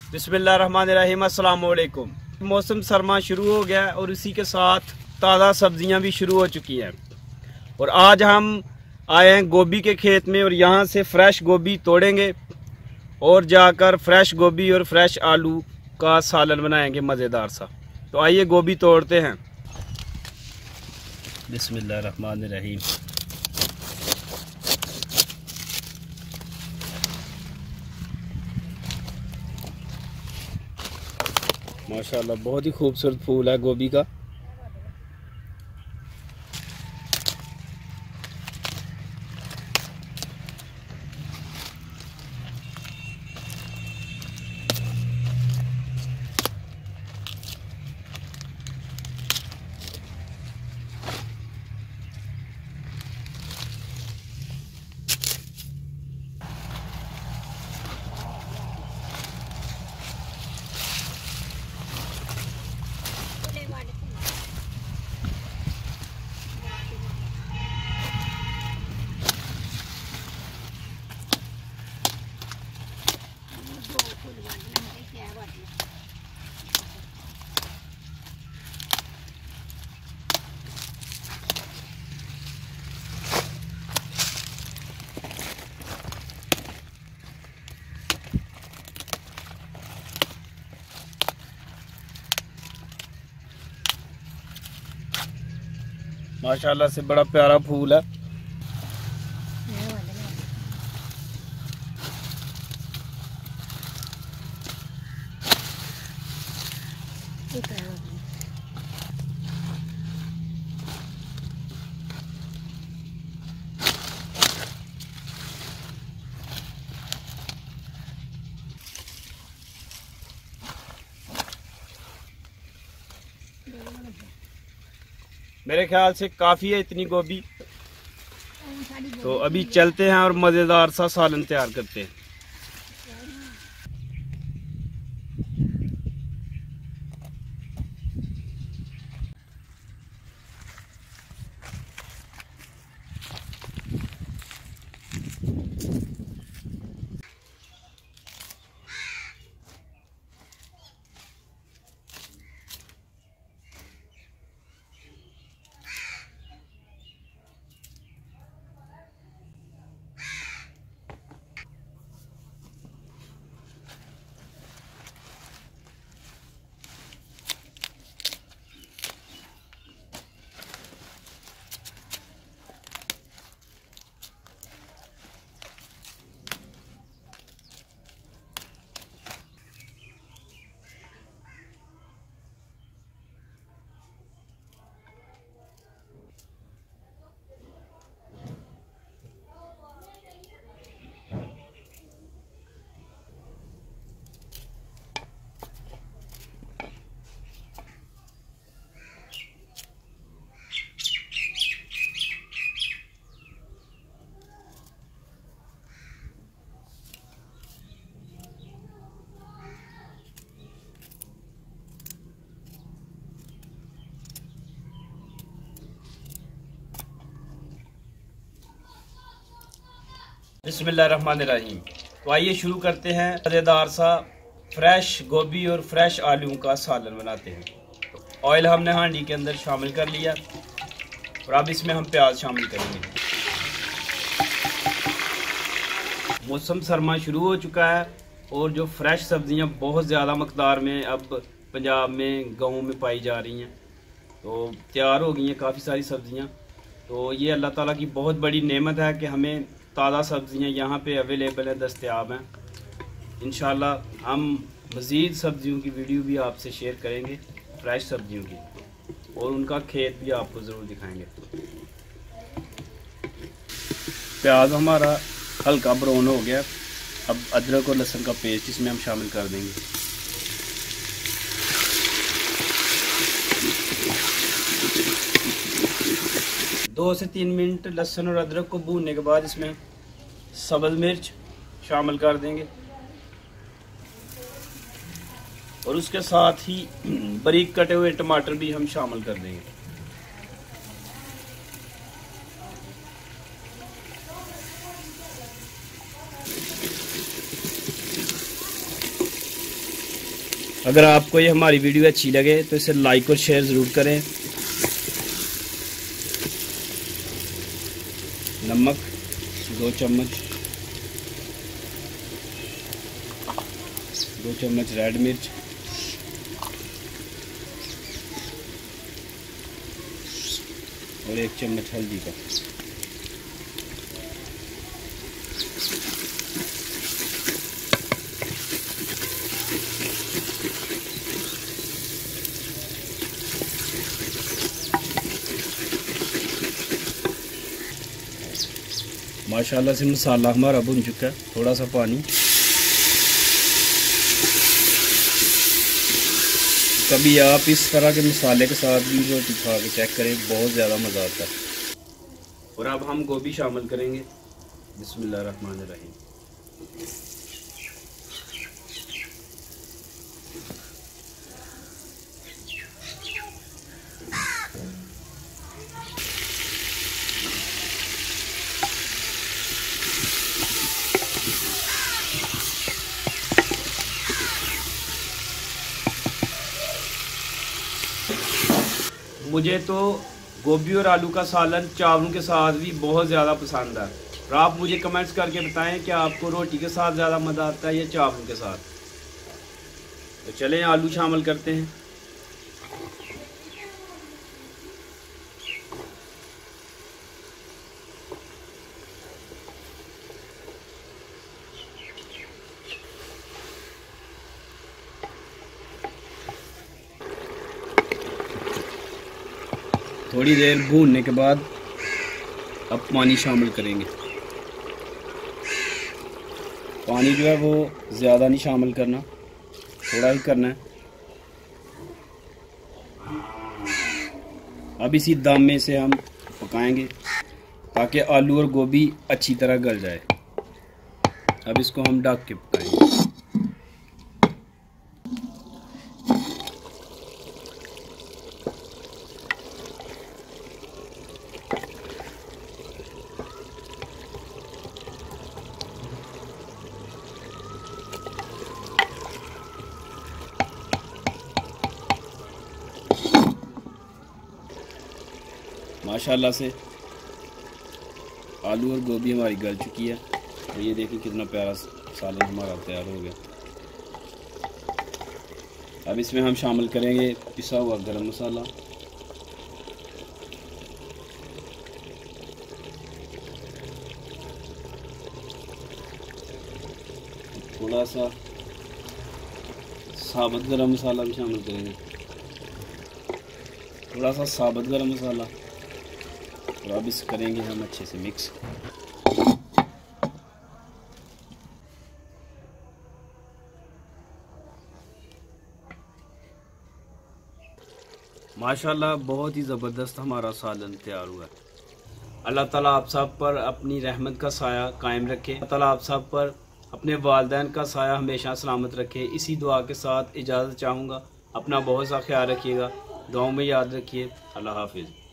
बिस्मिल्लाहिर्रहमानिर्रहीम, अस्सलाम वालेकुम। मौसम सरमा शुरू हो गया और इसी के साथ ताज़ा सब्जियां भी शुरू हो चुकी हैं। और आज हम आए हैं गोभी के खेत में और यहाँ से फ्रेश गोभी तोड़ेंगे और जाकर फ्रेश गोभी और फ्रेश आलू का सालन बनाएंगे मज़ेदार सा। तो आइए गोभी तोड़ते हैं। बिस्मिल्लाहिर्रहमानिर्रहीम। माशाल्लाह बहुत ही खूबसूरत फूल है गोभी का। माशाल्लाह से बड़ा प्यारा फूल है। मेरे ख्याल से काफ़ी है इतनी गोभी। तो अभी चलते हैं और मज़ेदार सा सालन तैयार करते हैं। बिस्मिल्लाहिर्रहमानिर्रहीम। तो आइए शुरू करते हैं। मज़ेदार सा फ्रेश गोभी और फ्रेश आलू का सालन बनाते हैं। तो ऑयल हमने हांडी के अंदर शामिल कर लिया और अब इसमें हम प्याज शामिल करेंगे। मौसम सरमा शुरू हो चुका है और जो फ्रेश सब्जियां बहुत ज़्यादा मकदार में अब पंजाब में गाँव में पाई जा रही हैं। तो तैयार हो गई हैं काफ़ी सारी सब्जियां। तो ये अल्लाह ताला की बहुत बड़ी नेमत है कि हमें ताज़ा सब्जियां यहाँ पे अवेलेबल हैं, दस्तयाब हैं। इंशाल्लाह हम मज़ीद सब्जियों की वीडियो भी आपसे शेयर करेंगे, फ्रेश सब्जियों की, और उनका खेत भी आपको ज़रूर दिखाएंगे। प्याज हमारा हल्का ब्राउन हो गया। अब अदरक और लहसुन का पेस्ट इसमें हम शामिल कर देंगे। दो से 3 मिनट लहसुन और अदरक को भूनने के बाद इसमें सब्ज़ मिर्च शामिल कर देंगे और उसके साथ ही बारीक कटे हुए टमाटर भी हम शामिल कर देंगे। अगर आपको ये हमारी वीडियो अच्छी लगे तो इसे लाइक और शेयर ज़रूर करें। नमक 2 चम्मच, 2 चम्मच रेड मिर्च, और 1 चम्मच हल्दी का। माशाल्लाह से मसाला हमारा भुन चुका है। थोड़ा सा पानी। कभी आप इस तरह के मसाले के साथ भी रोटी खा के चेक करें, बहुत ज़्यादा मज़ा आता है। और अब हम गोभी शामिल करेंगे। बिस्मिल्लाहिर्रहमानिर्रहीम। मुझे तो गोभी और आलू का सालन चावलों के साथ भी बहुत ज़्यादा पसंद है। और आप मुझे कमेंट्स करके बताएं कि आपको रोटी के साथ ज़्यादा मज़ा आता है या चावलों के साथ। तो चलें आलू शामिल करते हैं। थोड़ी देर भूनने के बाद अब पानी शामिल करेंगे। पानी जो है वो ज़्यादा नहीं शामिल करना, थोड़ा ही करना है। अब इसी दम में से हम पकाएंगे ताकि आलू और गोभी अच्छी तरह गल जाए। अब इसको हम ढक के पकाएंगे। माशाल्लाह से आलू और गोभी हमारी गल चुकी है। और ये देखिए कितना प्यारा सालन हमारा तैयार हो गया। अब इसमें हम शामिल करेंगे पिसा हुआ गरम मसाला, थोड़ा सा साबुत गरम मसाला भी शामिल करेंगे, थोड़ा सा साबुत गरम मसाला। और अब इस करेंगे हम अच्छे से मिक्स। माशाल्लाह बहुत ही ज़बरदस्त हमारा सालन तैयार हुआ है। अल्लाह ताला आप सब पर अपनी रहमत का साया कायम रखे। अल्लाह ताला आप सब पर अपने वालिदैन का साया हमेशा सलामत रखे। इसी दुआ के साथ इजाज़त चाहूँगा। अपना बहुत सा ख्याल रखिएगा, दुआओं में याद रखिए। अल्लाह हाफिज़।